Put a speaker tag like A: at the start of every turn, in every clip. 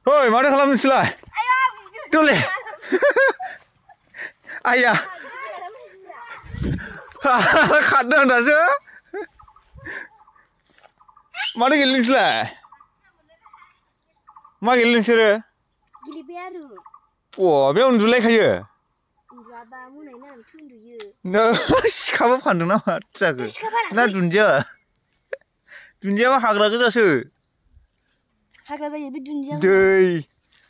A: Hoi, माथो खालामदों नोंसोरलाय? Tole. Ayah. खारदों दासो. माथो गेलेदों नोंसोरलाय? मा गेलेदों नोंसोरो?
B: गेलेबाय आरो।
A: बे उन्दुलायखायो?
B: उन्दुआबा मोनानानैसो उन्दुयो।
A: सिखाबो फानदों नामा जाखो? ना दुन्दिया? दुन्दियाबा हाग्रा गोजासो।
B: हाग्रा जायो बे दुन्दिया।
A: दै.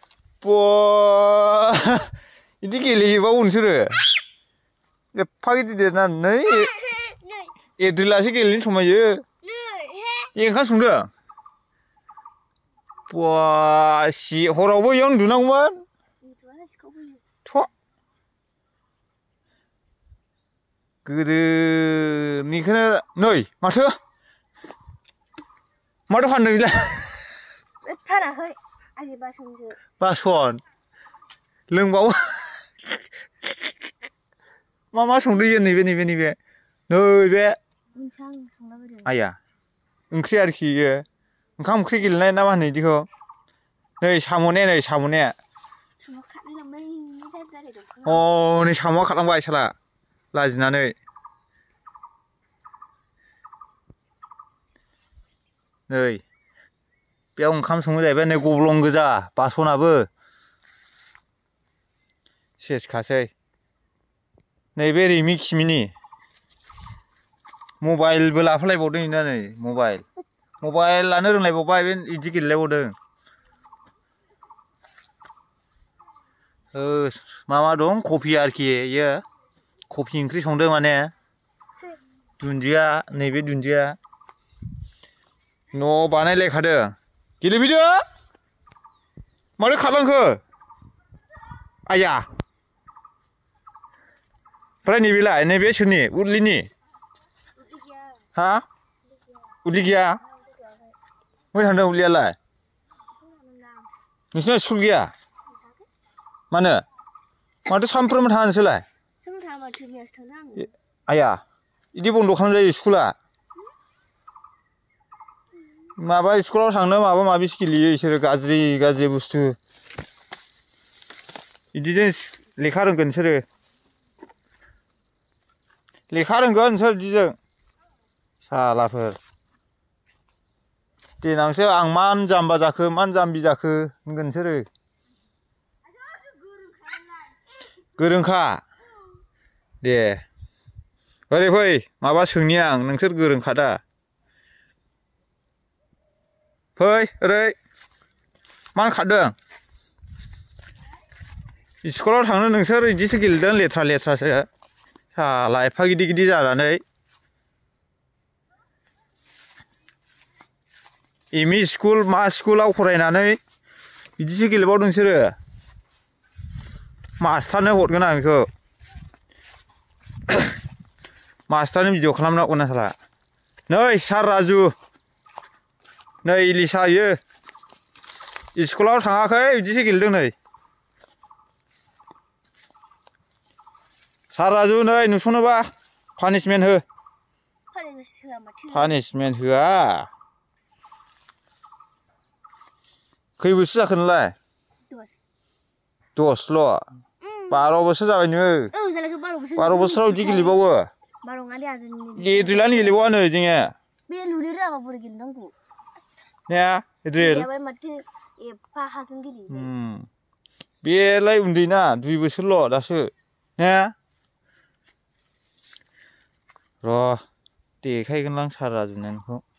A: बिदि गेलेयोबावो नोंसोरो? एफा गिदिर देरनानै एद्रिलासो गेलेनो समायो। ओंखाम संदों? हरावबो इयाव उन्दुनांगौमोन। थ' गोदोनिखौनो नै माथो फानदों बेलाय?
B: फानाखै आंनि बासनसो।
A: बासन लोंबावो मा संदों इयो नैबे नैबे आया ओंख्रि आरोखि इयो ओंखाम ओंख्रि गेलेनाय ना मा होनो इदिखौ नै साम'ने नै नै साम'आ खारलांबाय साला लाजिनानै नै बेयाव ओंखाम सङो जाहैबाय नै गब्लं गोजा बासनाबो सेसखासै नैबे रिमि खिमिनि मबाइलबो लाफालायबावदों इना नै मबाइल लानो रोंलायबावबाय बे इदि गेलेलायबावदों मा दं कफि आरोखि इयो कफि ओंख्रि संदों माने दुन्दिया नैबे दुन्दिया न' बानायलायखादों गेलेफैदो माथो खारलांखो आया ओमफ्राय नैबेलाय नैबे सोरनि उर्लिनि हा उर्लि गैया बबेयाव थांदों उर्लियालाय नोंसिना स्कुल गैया माथो सानफ्रोमबो थाङा नोंसोरलाय आया बिदि बन्द' खालामजायो स्कुला माबा स्कुलाव थांनो माबा माबिसो गेलेयो बिसोरो गाज्रि बुस्थु बिदिजों लेखा रोंगोन नोंसोरो लेखा रोंगोन नोंसोर बिदिजों सालाफोर देनांसो आं मान जाम्बा जाखो मान जाम्बि जाखो होनगोन नोंसोरो गोरोंखा दे ओरै फै माबा सोंनि आं नोंसोर गोरोंखा दा फै ओरै मानो खारदों स्कुलाव थांनो नोंसोर बिदिसो गेलेदों लेथ्रासो साला एफा गिदिर जानानै एम इ स्कुल मा स्कुलाव फरायनानै बिदिसो गेलेबावदों नोंसोरो मास्टारनो हरगोन आं बेखौ मास्टारनो भिडिअ खालामना हरगोन आं साला नै सार राजु नै इलिसा इयो स्कुलाव थाङाखै बिदिसो गेलेदों नै सार राजु नै नुसनोबा पानिसमेन्ट हो पानिसमेन्ट होआ खै बोसोर जाखो नोंलाय 10ल' 12 बोसोर जाबाय नोङो 12 बोसोराव बिदि गेलेबावो एद्रिलानो गेलेबावा नै जोङो
B: बे लुनो रोङाबा बोरै गेलेनांगौ
A: ने एद्रिल बेलाय उन्दैना 2 बोसोरल' दासो ने र' देखायगोनलां सार राजुनो नोंखौ